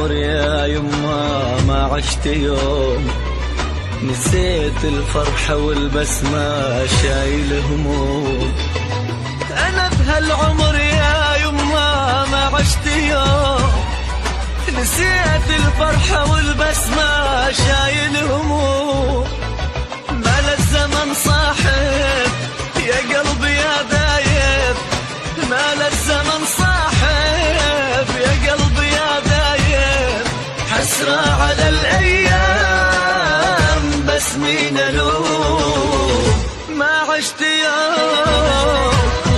هالعمر يا يما ما عشت يوم نسيت الفرحة والبسمة شايل هموم. أنا بهالعمر يا يما ما عشت يوم نسيت الفرحة والبسمة شايل هموم. مال الزمن صاحب يا قلبي يا دايب، مال الزمن صاحب يا قلبي يا دايب. حسرة على الأيام بس مين ألوم ما عشت يوم